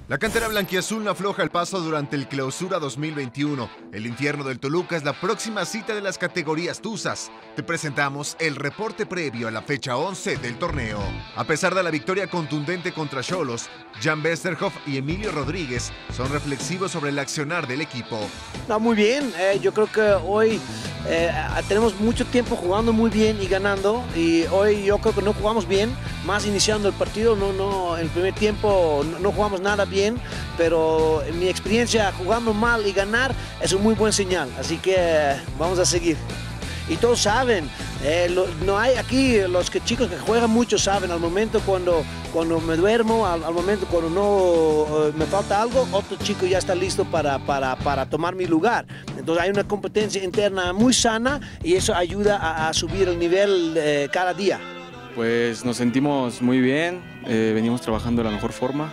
La cantera blanquiazul no afloja el paso durante el Clausura 2021. El infierno del Toluca es la próxima cita de las categorías tuzas. Te presentamos el reporte previo a la fecha 11 del torneo. A pesar de la victoria contundente contra Xolos, Jan Vesterhoff y Emilio Rodríguez son reflexivos sobre el accionar del equipo. No, muy bien, yo creo que hoy tenemos mucho tiempo jugando muy bien y ganando, y hoy yo creo que no jugamos bien, más iniciando el partido, en el primer tiempo no jugamos nada bien, pero en mi experiencia jugando mal y ganar es un muy buen señal, así que vamos a seguir. Y todos saben, no hay aquí, chicos que juegan mucho saben, al momento cuando me duermo, al momento cuando no me falta algo, otro chico ya está listo para tomar mi lugar. Entonces hay una competencia interna muy sana y eso ayuda a subir el nivel cada día. Pues nos sentimos muy bien, venimos trabajando de la mejor forma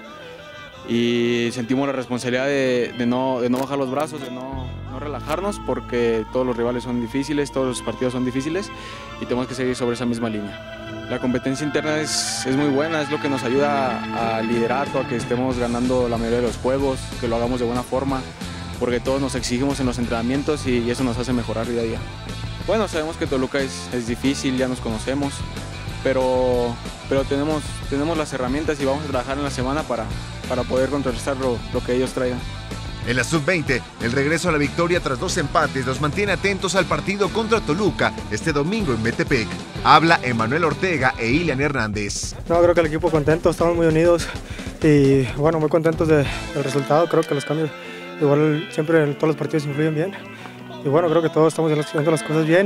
y sentimos la responsabilidad de no bajar los brazos, de no relajarnos, porque todos los rivales son difíciles, todos los partidos son difíciles y tenemos que seguir sobre esa misma línea. La competencia interna es muy buena, es lo que nos ayuda a liderato, a que estemos ganando la mayoría de los juegos, que lo hagamos de buena forma, porque todos nos exigimos en los entrenamientos y eso nos hace mejorar día a día. Bueno, sabemos que Toluca es difícil, ya nos conocemos, pero tenemos las herramientas y vamos a trabajar en la semana para poder contrarrestar lo que ellos traigan. En la sub-20, el regreso a la victoria tras 2 empates los mantiene atentos al partido contra Toluca este domingo en Metepec. Habla Emanuel Ortega e Ilian Hernández. No, creo que el equipo contento, estamos muy unidos y bueno, muy contentos del resultado. Creo que los cambios, igual siempre en todos los partidos influyen bien. Y bueno, creo que todos estamos haciendo las cosas bien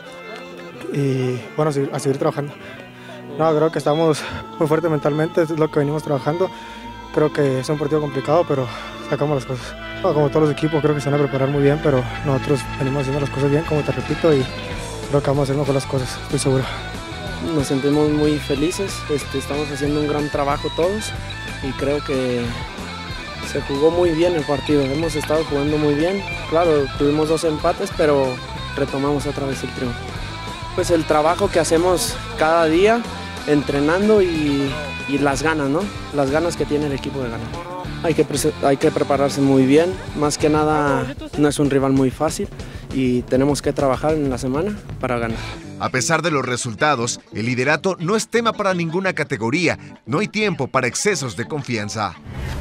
y bueno, a seguir trabajando. No, creo que estamos muy fuertes mentalmente, es lo que venimos trabajando. Creo que es un partido complicado, pero sacamos las cosas. No, como todos los equipos, creo que se van a preparar muy bien, pero nosotros venimos haciendo las cosas bien, como te repito, y creo que vamos a hacer mejor las cosas, estoy seguro. Nos sentimos muy felices, estamos haciendo un gran trabajo todos y creo que se jugó muy bien el partido, hemos estado jugando muy bien. Claro, tuvimos 2 empates, pero retomamos otra vez el triunfo. Pues el trabajo que hacemos cada día, entrenando y las ganas, ¿no? Las ganas que tiene el equipo de ganar. Hay que prepararse muy bien, más que nada no es un rival muy fácil y tenemos que trabajar en la semana para ganar. A pesar de los resultados, el liderato no es tema para ninguna categoría, no hay tiempo para excesos de confianza.